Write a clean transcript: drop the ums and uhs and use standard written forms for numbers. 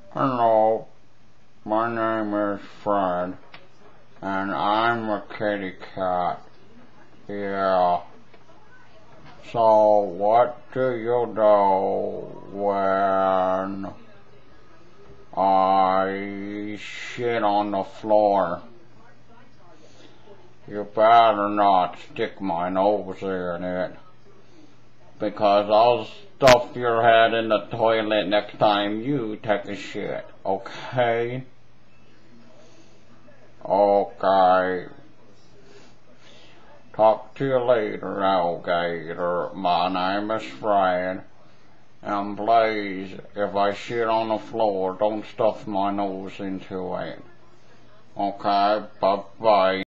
Hello, my name is Fred, and I'm a kitty cat. Yeah. So, what do you do when I shit on the floor? You better not stick my nose in it, because I'll stuff your head in the toilet next time you take a shit, okay? Okay. Talk to you later, alligator. My name is Fred. And please, if I shit on the floor, don't stuff my nose into it. Okay, bye-bye.